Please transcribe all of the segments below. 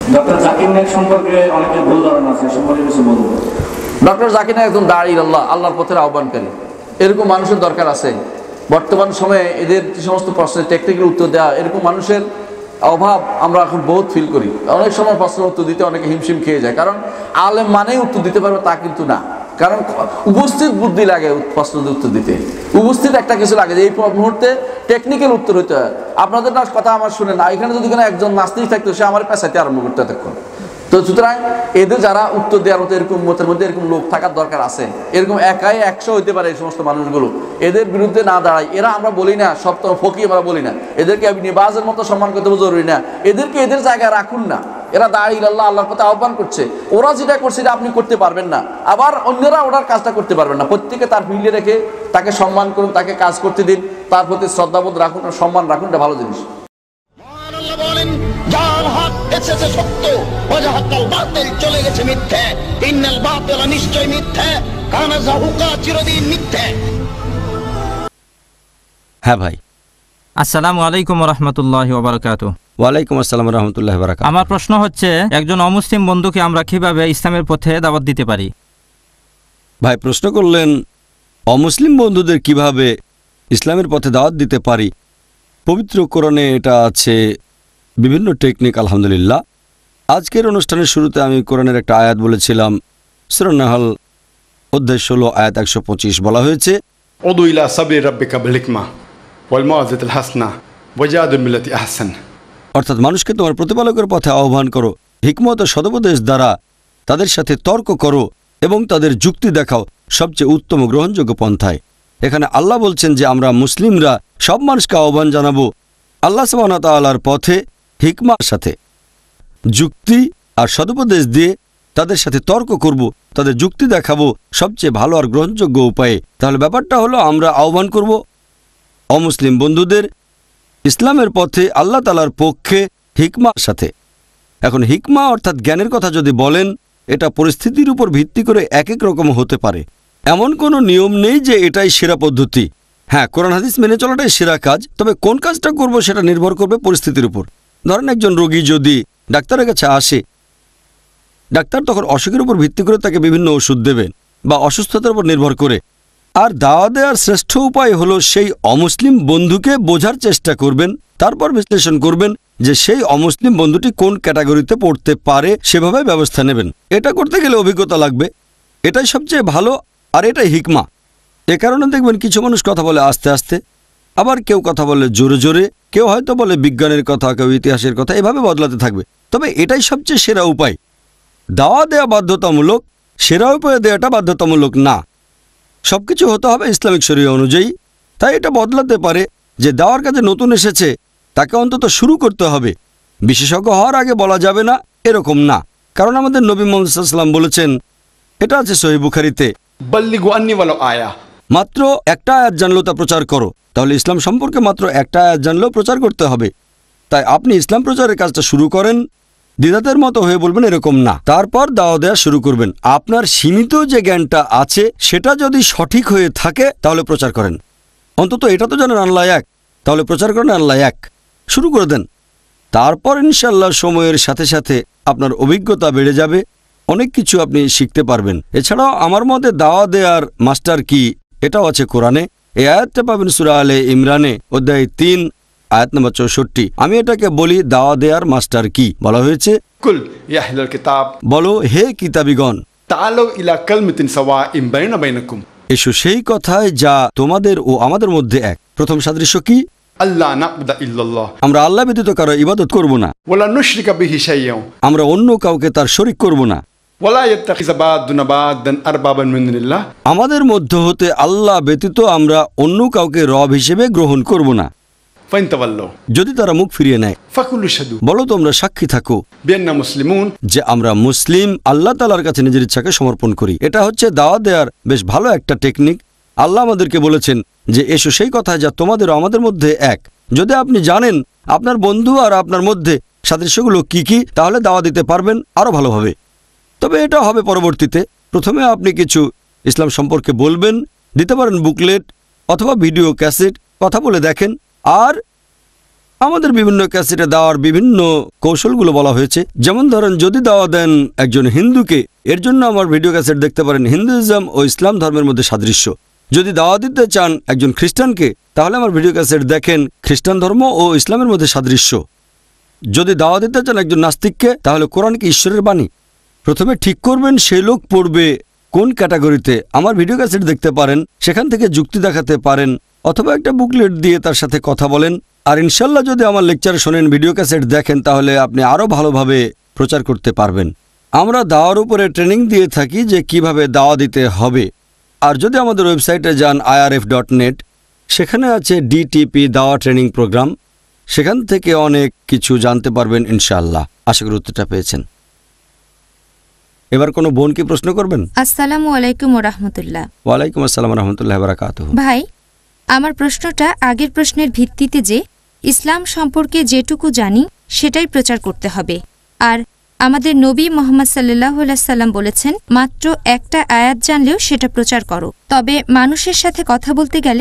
Doctor Zakir Naik সম্পর্কে অনেকের ভুল ধারণা আছে, সম্পর্কে কিছু বলবো। ডক্টর জাকির নায়েক একজন দাঁড়িয়ে আল্লাহর পথের আহ্বানকারী, এরকম মানুষের দরকার আছে। বর্তমান সময়ে এদের যে সমস্ত প্রশ্নের টেকনিক্যাল উত্তর দেওয়া, এরকম মানুষের অভাব আমরা এখন বহুত ফিল করি। অনেক সময় প্রশ্নের উত্তর দিতে অনেকে হিমশিম খেয়ে যায়, কারণ আলেম মানেই উত্তর দিতে পারবে তা কিন্তু না। কারণ উপস্থিত বুদ্ধি লাগে প্রশ্নের উত্তর দিতে, উপস্থিত একটা কিছু লাগে যে এই মুহূর্তে টেকনিক্যাল উত্তর হইতে হয়। আপনাদের না কথা আমার শুনে না, এখানে যদি কোনো একজন নাস্তিক থাকতো সে আমার পেশাতে আরম্ভ করতে এতক্ষণ। তো সুতরাং এদের যারা উত্তর দেওয়ার মতো এরকম মতের মধ্যে এরকম লোক থাকার দরকার আছে। এরকম একাই 100 হইতে পারে এই সমস্ত মানুষগুলো, এদের বিরুদ্ধে না দাঁড়ায়। এরা আমরা বলি না সপ্তম ফকি, আমরা বলি না এদেরকে নিবাজের মতো সম্মান করতে জরুরি না, এদেরকে এদের জায়গায় রাখুন না। এরা দাঁড়িয়ে আল্লাহর পথে আহ্বান করছে, ওরা যেটা করছে এটা আপনি করতে পারবেন না, আবার অন্যরা ওনার কাজটা করতে পারবেন না। প্রত্যেকে তার ফিল্ডে রেখে তাকে সম্মান করুন, তাকে কাজ করতে দিন, তার প্রতি শ্রদ্ধাবোধ রাখুন, সম্মান রাখুন, এটা ভালো জিনিস। বলেন যার হক এসেছে সত্য, ওয়াজাহাকাল বাতিল চলে গেছে মিথ্যে, ইন্নাল বাতিলা নিশ্চয় মিথ্যে, কানা যাহুকা চিরদিন মিথ্যে। হ্যাঁ ভাই। আসসালামু আলাইকুম ওয়া রাহমাতুল্লাহি ওয়া বারাকাতুহু। ওয়ালাইকুম আসসালাম ওয়া রাহমাতুল্লাহি ওয়া বারাকাতুহু। আমার প্রশ্ন হচ্ছে, একজন অমুসলিম বন্ধুকে আমরা কিভাবে ইসলামের পথে দাওয়াত দিতে পারি? ভাই প্রশ্ন করলেন অমুসলিম বন্ধুদের কিভাবে ইসলামের পথে দাওয়াত দিতে পারি। পবিত্র কোরআনে এটা আছে, বিভিন্ন টেকনিক। আলহামদুলিল্লাহ, আজকের অনুষ্ঠানের শুরুতে আমি কোরআনের একটা আয়াত বলেছিলাম, সূরা নাহল অধ্যায় 16 আয়াত 125 বলা হয়েছে, উদু ইলা সাবরি রাব্বিকা বিল হিকমা ওয়াল মাউযাতিল হাসানা ওয়াজাদিল বিল্লাতি আহসান। অর্থাৎ মানুষকে তোমার প্রতিপালকের পথে আহ্বান করো, হিকমত ও সদুপদেশ দ্বারা তাদের সাথে তর্ক করো এবং তাদের যুক্তি দেখাও সবচেয়ে উত্তম ও গ্রহণযোগ্য পন্থায়। এখানে আল্লাহ বলছেন যে আমরা মুসলিমরা সব মানুষকে আহ্বান জানাবো আল্লাহ সুবহানাহু ওয়া তাআলার পথে, হিকমার সাথে, যুক্তি আর সদুপদেশ দিয়ে তাদের সাথে তর্ক করব, তাদের যুক্তি দেখাবো সবচেয়ে ভালো আর গ্রহণযোগ্য উপায়ে। তাহলে ব্যাপারটা হলো আমরা আহ্বান করব অমুসলিম বন্ধুদের ইসলামের পথে আল্লাহ তাআলার পক্ষে, হিকমার সাথে। এখন হিকমা অর্থাৎ জ্ঞানের কথা যদি বলেন, এটা পরিস্থিতির উপর ভিত্তি করে এক এক রকম হতে পারে। এমন কোনো নিয়ম নেই যে এটাই সেরা পদ্ধতি। হ্যাঁ, কোরআন হাদিস মেনে চলাটাই সেরা কাজ, তবে কোন কাজটা করব সেটা নির্ভর করবে পরিস্থিতির উপর। ধরেন একজন রোগী যদি ডাক্তারের কাছে আসে, ডাক্তার তখন অসুখের উপর ভিত্তি করে তাকে বিভিন্ন ওষুধ দেবেন বা অসুস্থতার উপর নির্ভর করে। আর দাওয়া দেওয়ার শ্রেষ্ঠ উপায় হলো সেই অমুসলিম বন্ধুকে বোঝার চেষ্টা করবেন, তারপর বিশ্লেষণ করবেন যে সেই অমুসলিম বন্ধুটি কোন ক্যাটাগরিতে পড়তে পারে, সেভাবে ব্যবস্থা নেবেন। এটা করতে গেলে অভিজ্ঞতা লাগবে, এটাই সবচেয়ে ভালো আর এটাই হিকমা। এ কারণে দেখবেন কিছু মানুষ কথা বলে আস্তে আস্তে, আবার কেউ কথা বলে জোরে জোরে, কেউ হয়তো বলে বিজ্ঞানের কথা, কেউ ইতিহাসের কথা, এভাবে বদলাতে থাকবে। তবে এটাই সবচেয়ে সেরা উপায়। দাওয়া দেওয়া বাধ্যতামূলক, সেরা উপায়ে দেওয়াটা বাধ্যতামূলক না। সবকিছু হতে হবে ইসলামিক শরীয়ত অনুযায়ী। তাই এটা বদলাতে পারে যে দাওয়ার কাজে নতুন এসেছে তাকে অন্তত শুরু করতে হবে, বিশেষজ্ঞ হওয়ার আগে বলা যাবে না, এরকম না। কারণ আমাদের নবী মুহাম্মদ সাল্লাল্লাহু আলাইহি ওয়াসাল্লাম বলেছেন, এটা আছে সহিহ বুখারীতে, বল্লিগু আন্নি ওয়ালাউ আয়া। মাত্র একটা আয়াত জানলেও তা প্রচার করো। তাহলে ইসলাম সম্পর্কে মাত্র একটা আয়াত জানলেও প্রচার করতে হবে। তাই আপনি ইসলাম প্রচারের কাজটা শুরু করেন, দ্বিধাতের মতো হয়ে বলবেন এরকম না, তারপর দাওয়া দেওয়া শুরু করবেন। আপনার সীমিত যে জ্ঞানটা আছে সেটা যদি সঠিক হয়ে থাকে তাহলে প্রচার করেন। অন্তত এটা তো জানেন আল্লাহ এক, তাহলে প্রচার করেন আল্লাহ এক, শুরু করে দেন। তারপর ইনশাআল্লাহ সময়ের সাথে সাথে আপনার অভিজ্ঞতা বেড়ে যাবে, অনেক কিছু আপনি শিখতে পারবেন। এছাড়াও আমার মতে দাওয়া দেওয়ার মাস্টার কি এটাও আছে কোরআনে। এই আয়াতটা পাবেন সূরা আলে ইমরানে অধ্যায় 3 আয়াত নম্বর 64। আমি এটাকে বলি দাওয়া দেওয়ার মাস্টার কি। বলা হয়েছে, কুল ইয়া আহলাল কিতাব, বলো হে কিতাবীগণ, তাআলু ইলা কালমাতিন সাওয়াইন বাইনা বাইনাকুম, এসো সেই কথায় যা তোমাদের ও আমাদের মধ্যে এক। প্রথম সাদৃশ্য কি? আল্লাহ না'বুদা ইল্লাল্লাহ, আমরা আল্লাহ ব্যতীত কারো ইবাদত করব না, ওয়ালা নুশরিকা বিহি শাইয়্যান, আমরা অন্য কাউকে তার শরীক করব না, ওয়ালা ইয়াত্তাখিযা বা'দুনা বা'দান আরবাবান মিন দুনিল্লাহ, আমাদের মধ্য হতে আল্লাহ ব্যতীত আমরা অন্য কাউকে রব হিসেবে গ্রহণ করব না। ফাইন তাওয়াল্লাউ, যদি তারা মুখ ফিরিয়ে নেয়, ফাকুলু শাদু, বলো তোমরা সাক্ষী থাকো বিআন্না মুসলিমুন, যে আমরা মুসলিম, আল্লাহ তাআলার কাছে নিজের ইচ্ছাকে সমর্পণ করি। এটা হচ্ছে দাওয়াত দেওয়ার বেশ ভালো একটা টেকনিক। আল্লাহ আমাদেরকে বলেছেন যে এসো সেই কথা যা তোমাদের ও আমাদের মধ্যে এক। যদি আপনি জানেন আপনার বন্ধু আর আপনার মধ্যে সাদৃশ্যগুলো কি কি, তাহলে দাওয়া দিতে পারবেন আরও ভালোভাবে। তবে এটা হবে পরবর্তীতে। প্রথমে আপনি কিছু ইসলাম সম্পর্কে বলবেন, দিতে পারেন বুকলেট অথবা ভিডিও ক্যাসেট, কথা বলে দেখেন। আর আমাদের বিভিন্ন ক্যাসেটে দেওয়ার বিভিন্ন কৌশলগুলো বলা হয়েছে। যেমন ধরেন, যদি দাওয়া দেন একজন হিন্দুকে, এর জন্য আমার ভিডিও ক্যাসেট দেখতে পারেন হিন্দুইজম ও ইসলাম ধর্মের মধ্যে সাদৃশ্য। যদি দাওয়া দিতে চান একজন খ্রিস্টানকে, তাহলে আমার ভিডিও ক্যাসেট দেখেন খ্রিস্টান ধর্ম ও ইসলামের মধ্যে সাদৃশ্য। যদি দাওয়া দিতে চান একজন নাস্তিককে, তাহলে কোরআন কি ঈশ্বরের বাণী? প্রথমে ঠিক করবেন সেই লোক পড়বে কোন ক্যাটাগরিতে। আমার ভিডিও ক্যাসেট দেখতে পারেন, সেখান থেকে যুক্তি দেখাতে পারেন, অথবা একটা বুকলেট দিয়ে তার সাথে কথা বলেন। আর ইনশাল্লাহ যদি আমার লেকচার শোনেন, ভিডিও ক্যাসেট দেখেন, তাহলে আপনি আরও ভালোভাবে প্রচার করতে পারবেন। আমরা দাওয়ার উপরে ট্রেনিং দিয়ে থাকি যে কিভাবে দাওয়া দিতে হবে। আর যদি আমাদের ওয়েবসাইটে যান irf.net, সেখানে আছে ডিটিপি দাওয়া ট্রেনিং প্রোগ্রাম। সেখান থেকে অনেক কিছু জানতে পারবেন ইনশাআল্লাহ। আশা করি উত্তরটা পেয়েছেন। এবার কোনো বোন কি প্রশ্ন করবেন? আসসালামু আলাইকুম ওয়া রাহমাতুল্লাহ। ওয়ালাইকুম আসসালাম ওয়া রাহমাতুল্লাহি ওয়া বারাকাতুহু। ভাই, আমার প্রশ্নটা আগের প্রশ্নের ভিত্তিতে যে ইসলাম সম্পর্কে যেটুকু জানি সেটাই প্রচার করতে হবে। আর আমাদের নবী মুহাম্মদ সাল্লাল্লাহু আলাইহি সাল্লাম বলেছেন, মাত্র একটা আয়াত জানলেও সেটা প্রচার করো। তবে মানুষের সাথে কথা বলতে গেলে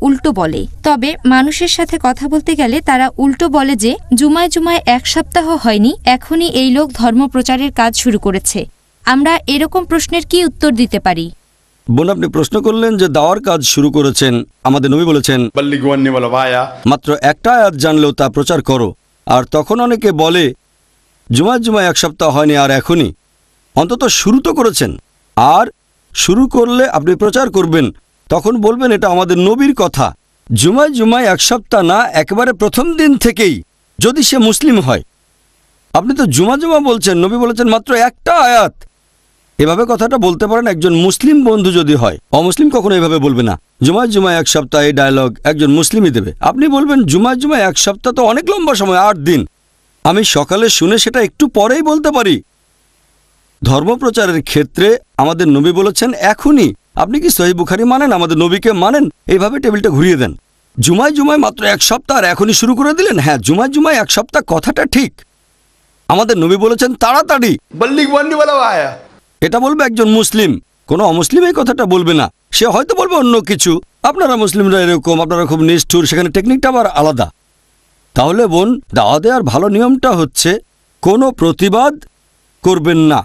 তারা উল্টো বলে যে জুমায় জুমায় 1 সপ্তাহ হয়নি, এখনই এই লোক ধর্ম প্রচারের কাজ শুরু করেছে। আমরা এরকম প্রশ্নের কি উত্তর দিতে পারি? বোন, আপনি প্রশ্ন করলেন যে দাওয়ার কাজ শুরু করেছেন, আমাদের নবী বলেছেন बल्लिगु अन्नी वाला वाया মাত্র একটা আয়াত জানলেও তা প্রচার করো। আর তখন অনেকে বলে জুমায় জুমায় 1 সপ্তাহ হয়নি আর এখনই। অন্তত শুরু তো করেছেন, আর শুরু করলে আপনি প্রচার করবেন, তখন বলবেন এটা আমাদের নবীর কথা। জুমায় জুমায় 1 সপ্তাহ না, একেবারে প্রথম দিন থেকেই, যদি সে মুসলিম হয়। আপনি তো জুমা জুমা বলছেন, নবী বলেছেন মাত্র একটা আয়াত। এভাবে কথাটা বলতে পারেন একজন মুসলিম বন্ধু যদি হয়। অমুসলিম কখনো এভাবে বলবে না। জুমায় জুমায় 1 সপ্তাহ, এই ডায়লগ একজন মুসলিমই দেবে। আপনি বলবেন জুমায় জুমায় 1 সপ্তাহ তো অনেক লম্বা সময়, 8 দিন। আমি সকালে শুনে সেটা একটু পরেই বলতে পারি। ধর্মপ্রচারের ক্ষেত্রে আমাদের নবী বলেছেন এখনই। আপনি কি সহিহ বুখারী মানেন? আমাদের নবীকে মানেন? এইভাবে টেবিলটা ঘুরিয়ে দেন। জুমায় জুমায় মাত্র 1 সপ্তাহ আর এখনই শুরু করে দিলেন। হ্যাঁ, জুমায় জুমায় 1 সপ্তাহ কথাটা ঠিক। আমাদের নবী বলেছেন তাড়াতাড়ি। बल्लिगु अन्नी वाला वाया এটা বলবে একজন মুসলিম। কোনো অমুসলিম এই কথাটা বলবে না। সে হয়তো বলবে অন্য কিছু। আপনারা মুসলিমরা এরকম, আপনারা খুব নিষ্ঠুর, সেখানে টেকনিকটা আবার আলাদা। তাহলে বোন, দাওয়া দেওয়ার ভালো নিয়মটা হচ্ছে কোনো প্রতিবাদ করবেন না।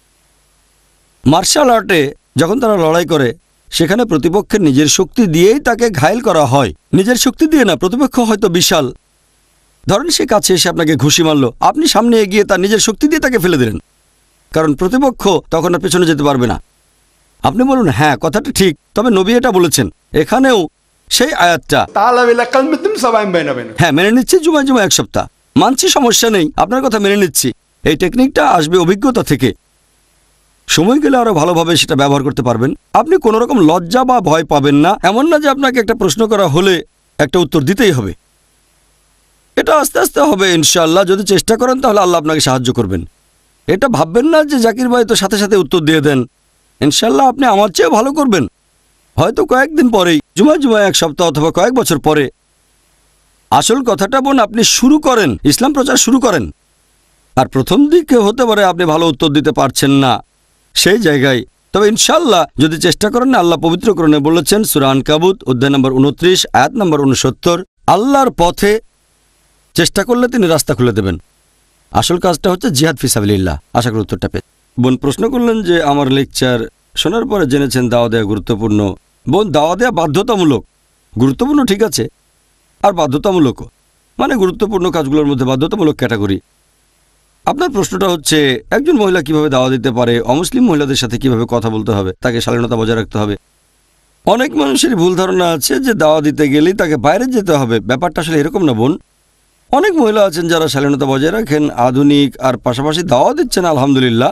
মার্শাল আর্টে যখন তারা লড়াই করে, সেখানে প্রতিপক্ষের নিজের শক্তি দিয়েই তাকে ঘায়েল করা হয়, নিজের শক্তি দিয়ে না। প্রতিপক্ষ হয়তো বিশাল, ধরেন সে কাছে এসে আপনাকে ঘুষি মারল, আপনি সামনে এগিয়ে তার নিজের শক্তি দিয়ে তাকে ফেলে দিলেন, কারণ প্রতিপক্ষ তখন আর পেছনে যেতে পারবে না। আপনি বলুন হ্যাঁ কথাটা ঠিক, তবে নবী এটা বলেছেন। এখানেও সেই আয়াতটা ताला बिला कल में तुम सब आए बहना बहना হ্যাঁ মেনে নিচ্ছি, জুমায় জুমায় 1 সপ্তাহ মানছি, সমস্যা নেই, আপনার কথা মেনে নিচ্ছি। এই টেকনিকটা আসবে অভিজ্ঞতা থেকে। সময় গেলে আরো ভালোভাবে সেটা ব্যবহার করতে পারবেন। আপনি কোনো রকম লজ্জা বা ভয় পাবেন না। এমন না যে আপনাকে একটা প্রশ্ন করা হলে একটা উত্তর দিতেই হবে। এটা আস্তে আস্তে হবে ইনশাআল্লাহ। যদি চেষ্টা করেন তাহলে আল্লাহ আপনাকে সাহায্য করবেন। এটা ভাববেন না যে জাকির ভাই তো সাথে সাথে উত্তর দিয়ে দেন। ইনশাআল্লাহ আপনি আমার চেয়ে ভালো করবেন, হয়তো কয়েকদিন পরেই, জুমায় জুমায় 1 সপ্তাহ অথবা কয়েক বছর পরে। আসল কথাটা বোন, আপনি শুরু করেন, ইসলাম প্রচার শুরু করেন। আর প্রথম দিকে হতে পারে আপনি ভালো উত্তর দিতে পারছেন না সেই জায়গায়, তবে ইনশাআল্লাহ যদি চেষ্টা করেন না, আল্লাহ পবিত্র কোরআনে বলেছেন সূরা আনকাবুত অধ্যায় নম্বর 29 আয়াত নম্বর 69, আল্লাহর পথে চেষ্টা করলে তিনি রাস্তা খুলে দেবেন। আসল কাজটা হচ্ছে জিহাদ ফি সাবিলিল্লাহ। আশা করি উত্তরটা পেয়ে। বোন প্রশ্ন করলেন যে আমার লেকচার শোনার পরে জেনেছেন দাওয়া দেওয়া গুরুত্বপূর্ণ। বোন, দাওয়া দেওয়া বাধ্যতামূলক। গুরুত্বপূর্ণ ঠিক আছে, আর বাধ্যতামূলকও, মানে গুরুত্বপূর্ণ কাজগুলোর মধ্যে বাধ্যতামূলক ক্যাটাগরি। আপনার প্রশ্নটা হচ্ছে একজন মহিলা কিভাবে দাওয়া দিতে পারে, অমুসলিম মহিলাদের সাথে কিভাবে কথা বলতে হবে, তাকে শালীনতা বজায় রাখতে হবে। অনেক মানুষেরই ভুল ধারণা আছে যে দাওয়া দিতে গেলেই তাকে বাইরে যেতে হবে। ব্যাপারটা আসলে এরকম না বোন। অনেক মহিলা আছেন যারা শালীনতা বজায় রাখেন, আধুনিক, আর পাশাপাশি দাওয়া দিচ্ছেন আলহামদুলিল্লাহ।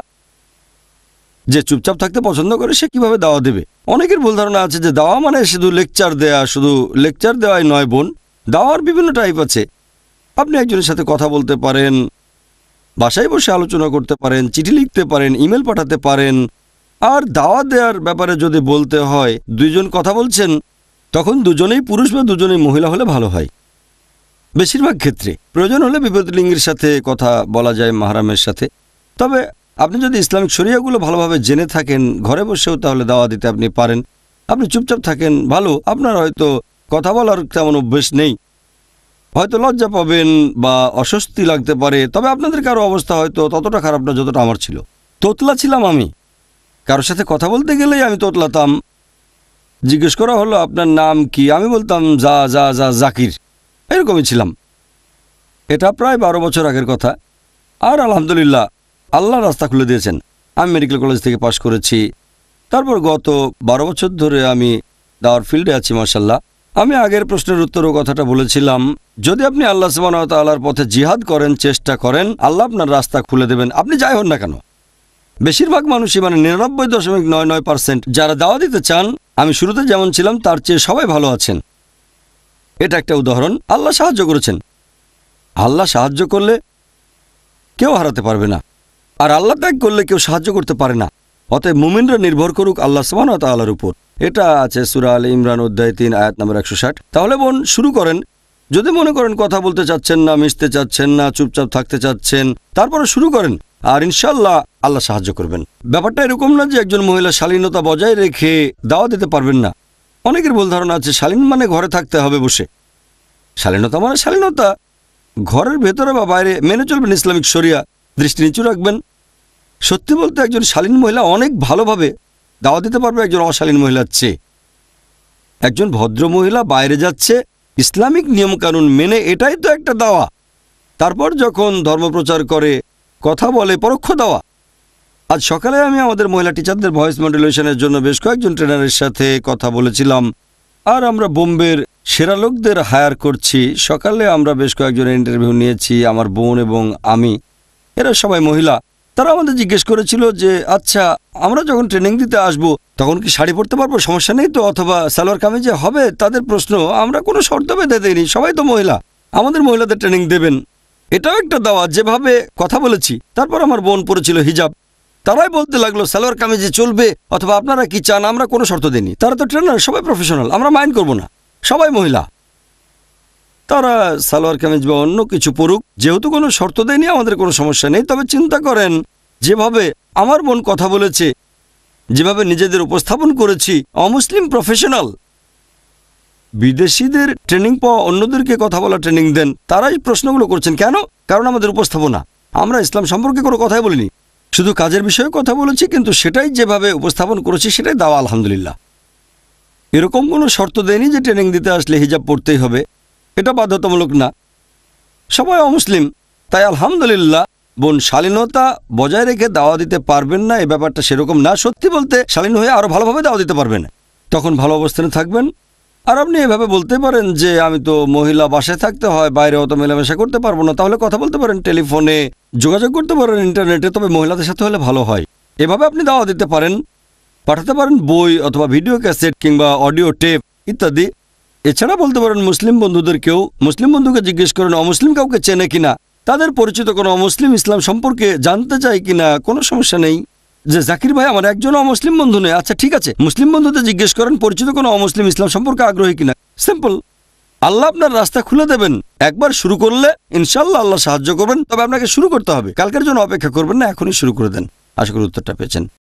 যে চুপচাপ থাকতে পছন্দ করে সে কিভাবে দাওয়া দেবে? অনেকের ভুল ধারণা আছে যে দাওয়া মানে শুধু লেকচার দেয়া। শুধু লেকচার দেওয়াই নয় বোন, দাওয়ার বিভিন্ন টাইপ আছে। আপনি একজনের সাথে কথা বলতে পারেন, বাসায় বসে আলোচনা করতে পারেন, চিঠি লিখতে পারেন, ইমেল পাঠাতে পারেন। আর দাওয়া দেওয়ার ব্যাপারে যদি বলতে হয়, 2 জন কথা বলছেন, তখন দুজনেই পুরুষ বা দুজনেই মহিলা হলে ভালো হয়। বেশিরভাগ ক্ষেত্রে প্রয়োজন হলে বিপরীত লিঙ্গের সাথে কথা বলা যায়, মাহরামের সাথে। তবে আপনি যদি ইসলামিক শরিয়াগুলো ভালোভাবে জেনে থাকেন, ঘরে বসেও তাহলে দাওয়া দিতে আপনি পারেন। আপনি চুপচাপ থাকেন ভালো, আপনার হয়তো কথা বলার তেমন অভ্যেস নেই, হয়তো লজ্জা পাবেন বা অস্বস্তি লাগতে পারে, তবে আপনাদের কারো অবস্থা হয়তো ততটা খারাপ না যতটা আমার ছিল। তোতলা ছিলাম আমি, কারোর সাথে কথা বলতে গেলেই আমি তোতলাতাম। জিজ্ঞেস করা হলো আপনার নাম কি, আমি বলতাম জাকির, এরকমই ছিলাম। এটা প্রায় 12 বছর আগের কথা। আর আলহামদুলিল্লাহ আল্লাহ রাস্তা খুলে দিয়েছেন। আমি মেডিকেল কলেজ থেকে পাশ করেছি। তারপর গত 12 বছর ধরে আমি দাওয়ার ফিল্ডে আছি মাশাআল্লাহ। আমি আগের প্রশ্নের উত্তরও কথাটা বলেছিলাম, যদি আপনি আল্লাহ সুবহানাহু ওয়া তাআলার পথে জিহাদ করেন, চেষ্টা করেন, আল্লাহ আপনার রাস্তা খুলে দেবেন, আপনি যাই হন না কেন। বেশিরভাগ মানুষই 99.99% যারা দাওয়া দিতে চান, আমি শুরুতে যেমন ছিলাম তার চেয়ে সবাই ভালো আছেন। এটা একটা উদাহরণ। আল্লাহ সাহায্য করেছেন। আল্লাহ সাহায্য করলে কেউ হারাতে পারবে না, আর আল্লাহ ত্যাগ করলে কেউ সাহায্য করতে পারে না। অতএব মুমিনরা নির্ভর করুক আল্লাহ সুবহানাহু ওয়া তাআলার উপর। এটা আছে সূরা আলে ইমরান অধ্যায় 3 আয়াত নম্বর 160। তাহলে বোন শুরু করেন। যদি মনে করেন কথা বলতে চাচ্ছেন না, মিশতে চাচ্ছেন না, চুপচাপ থাকতে চাচ্ছেন, তারপরে শুরু করেন, আর ইনশাআল্লাহ আল্লাহ সাহায্য করবেন। ব্যাপারটা এরকম না যে একজন মহিলা শালীনতা বজায় রেখে দাওয়া দিতে পারবেন না। অনেকের ভুল ধারণা আছে শালীন মানে ঘরে থাকতে হবে বসে। শালীনতা মানে শালীনতা, ঘরের ভেতরে বা বাইরে মেনে চলবেন ইসলামিক শরিয়া, দৃষ্টি নিচু রাখবেন। সত্যি বলতে একজন শালীন মহিলা অনেক ভালোভাবে দাওয়া দিতে পারবে একজন অশালীন মহিলার চেয়ে। একজন ভদ্র মহিলা বাইরে যাচ্ছে ইসলামিক নিয়মকানুন মেনে, এটাই তো একটা দাওয়া। তারপর যখন ধর্মপ্রচার করে, কথা বলে, পরোক্ষ দাওয়া। আজ সকালে আমি আমাদের মহিলা টিচারদের ভয়েস মডুলেশনের জন্য বেশ কয়েকজন ট্রেনারের সাথে কথা বলেছিলাম, আর আমরা বোম্বের সেরা লোকদের হায়ার করছি। সকালে আমরা বেশ কয়েকজনের ইন্টারভিউ নিয়েছি, আমার বোন এবং আমি, এরা সবাই মহিলা। তারা আমাদের জিজ্ঞেস করেছিল যে আচ্ছা আমরা যখন ট্রেনিং দিতে আসব তখন কি শাড়ি পরতে পারবো, সমস্যা নেই তো, অথবা সালোয়ার কামিজে হবে? তাদের প্রশ্ন। আমরা কোনো শর্ত বেঁধে দেইনি, সবাই তো মহিলা, আমাদের মহিলাদের ট্রেনিং দেবেন, এটাও একটা দাওয়া। যেভাবে কথা বলেছি। তারপর আমার বোন পরেছিল হিজাব, তারাই বলতে লাগলো সালোয়ার কামিজে চলবে, অথবা আপনারা কি চান, আমরা কোনো শর্ত দিইনি। তারা তো ট্রেনার, সবাই প্রফেশনাল, আমরা মাইন্ড করব না, সবাই মহিলা, তারা সালোয়ার কামিজ বা অন্য কিছু পরুক, যেহেতু কোনো শর্ত দেয়নি আমাদের কোনো সমস্যা নেই। তবে চিন্তা করেন যেভাবে আমার বোন কথা বলেছে, যেভাবে নিজেদের উপস্থাপন করেছি, অমুসলিম প্রফেশনাল। বিদেশিদের ট্রেনিং পাওয়া অন্যদেরকে কথা বলা ট্রেনিং দেন, তারাই প্রশ্নগুলো করছেন। কেন? কারণ আমাদের উপস্থাপনা, আমরা ইসলাম সম্পর্কে কোনো কথাই বলিনি, শুধু কাজের বিষয়ে কথা বলেছি, কিন্তু সেটাই যেভাবে উপস্থাপন করেছি সেটাই দাওয়া আলহামদুলিল্লাহ। এরকম কোনো শর্ত দেয়নি যে ট্রেনিং দিতে আসলে হিজাব পড়তেই হবে, এটা বাধ্যতামূলক না, সবাই অমুসলিম। তাই আলহামদুলিল্লাহ বোন শালীনতা বজায় রেখে দাওয়া দিতে পারবেন না, এই ব্যাপারটা সেরকম না। সত্যি বলতে শালীন হয়ে আরও ভালোভাবে দাওয়া দিতে পারবেন, তখন ভালো অবস্থানে থাকবেন। আর আপনি এভাবে বলতে পারেন যে আমি তো মহিলা, বাসায় থাকতে হয়, বাইরে অত মেলামেশা করতে পারবো না, তাহলে কথা বলতে পারেন টেলিফোনে, যোগাযোগ করতে পারেন ইন্টারনেটে, তবে মহিলাদের সাথে হলে ভালো হয়। এভাবে আপনি দাওয়া দিতে পারেন, পাঠাতে পারেন বই অথবা ভিডিও ক্যাসেট কিংবা অডিও টেপ ইত্যাদি। এছাড়া বলতে পারেন মুসলিম বন্ধুদেরকেও, মুসলিম বন্ধুকে জিজ্ঞেস করেন অমুসলিম কাউকে চেনে কিনা, তাদের পরিচিত কোনো অমুসলিম ইসলাম সম্পর্কে জানতে চায় কিনা, কোনো সমস্যা নেই। যে জাকির ভাই আমার একজন অমুসলিম বন্ধু নেই, আচ্ছা ঠিক আছে, মুসলিম বন্ধুদের জিজ্ঞেস করেন পরিচিত কোনো অমুসলিম ইসলাম সম্পর্কে আগ্রহী কিনা। সিম্পল। আল্লাহ আপনার রাস্তা খুলে দেবেন। একবার শুরু করলে ইনশাআল্লাহ আল্লাহ সাহায্য করবেন, তবে আপনাকে শুরু করতে হবে। কালকের জন্য অপেক্ষা করবেন না, এখনই শুরু করে দেন। আশা করি উত্তরটা পেয়েছেন।